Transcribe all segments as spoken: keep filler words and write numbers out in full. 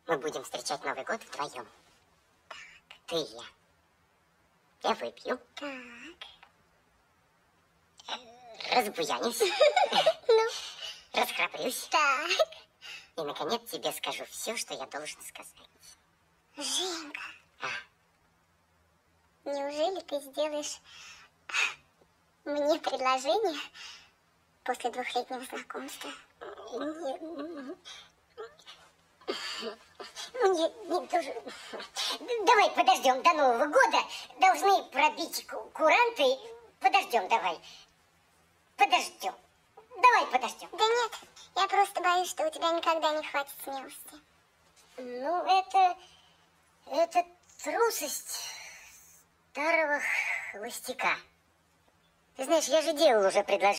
Мы будем встречать Новый год вдвоем. Так. Ты и я. Я выпью. Так. Разбуянюсь. Ну? Расхрабрюсь. Так. И, наконец, тебе скажу все, что я должен сказать. Женька. А? Неужели ты сделаешь мне предложение после двухлетнего знакомства? Нет. Ну, нет, не тоже. Давай подождем до Нового года. Должны пробить куранты. Подождем, давай. Подождем. Давай подождем. Да нет, я просто боюсь, что у тебя никогда не хватит смелости. Ну, это... Это трусость старого холостяка. Ты знаешь, я же делал уже предложение.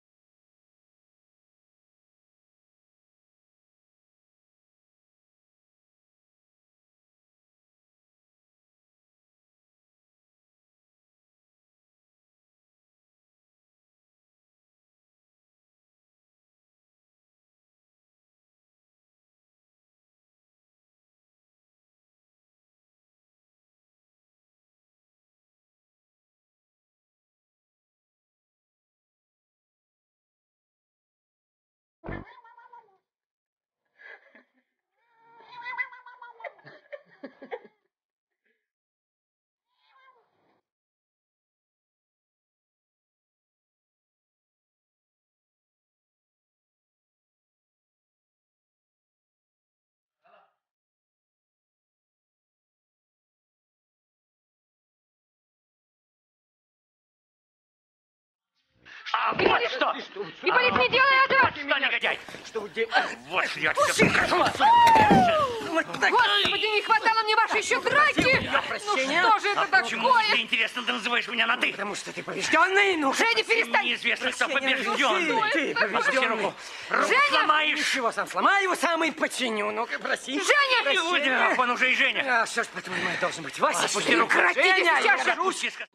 А вот что! Ипполит, не делай это! Что, негодяй? Что где? Вот что я тебе скажу! Господи, не хватало мне вашей еще драки! Ну что же это такое? Почему тебе интересно, ты называешь меня на «ты»? Потому что ты побежденный, ну... Женя, перестань! Неизвестно, кто Прощения, побежденный. Ты, ты побежденный. Руку, руку Женя! сломаешь! Ничего, сам сломаю, сам и починю. Ну-ка, проси. Женя! Прощения. Он уже и Женя. А что ж, по-твоему, я должен быть? Вася, Опусти руку. Прекратите Женя, сейчас я же! Отпусти, сказал.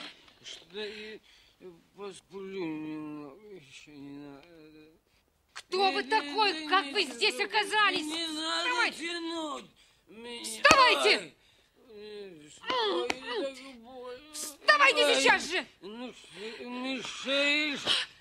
Кто вы такой? Как вы здесь оказались? Не надо Вставайте! тянуть меня. Вставайте! Ой, так больно. Вставайте сейчас же! Ну, что, мешаешь